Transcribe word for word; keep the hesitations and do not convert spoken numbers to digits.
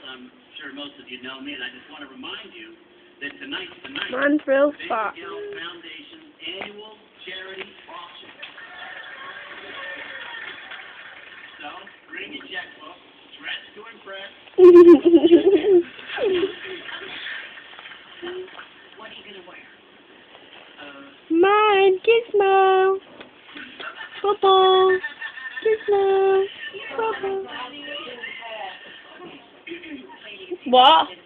I'm sure most of you know me, and I just want to remind you that tonight's the night Montrose of the Fox. Baby Girl Foundation's annual charity auction. So, bring your checkbook, dress to impress. What are you going to wear? Uh, Mine, Gizmo. Bubble. Gizmo. Bubble. What?